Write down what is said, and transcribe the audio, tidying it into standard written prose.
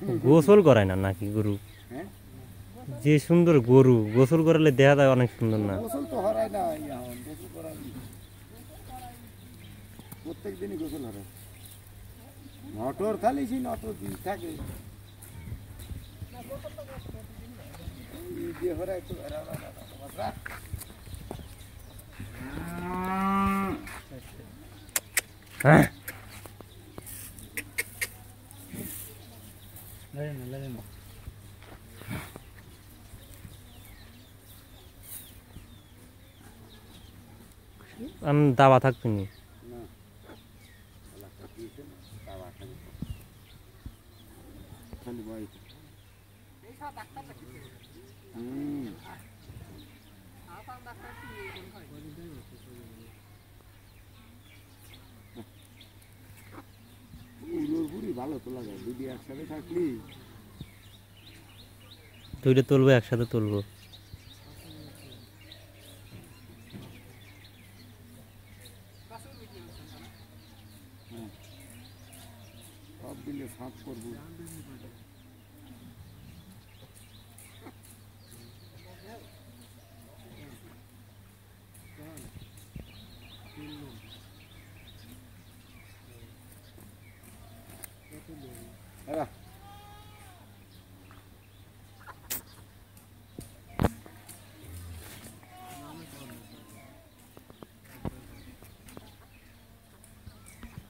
গোসল করায় না নাকি গরু? হ্যাঁ যে সুন্দর গরু গোসল করালে দেখা যায় অনেক সুন্দর না? গোসল তো হরায় না এখন গোসল করার প্রত্যেক দিনই গোসল হরায় নটর খালি সেই নটর দিন থাকে যে হরায় তো হ্যাঁ আমি দাবা থাকতো নি খালি ভয় ভালো তো লাগে যদি একসাথে থাকলি দুইটা তুলবো একসাথে তুলবো সব দিলে সাফ করবো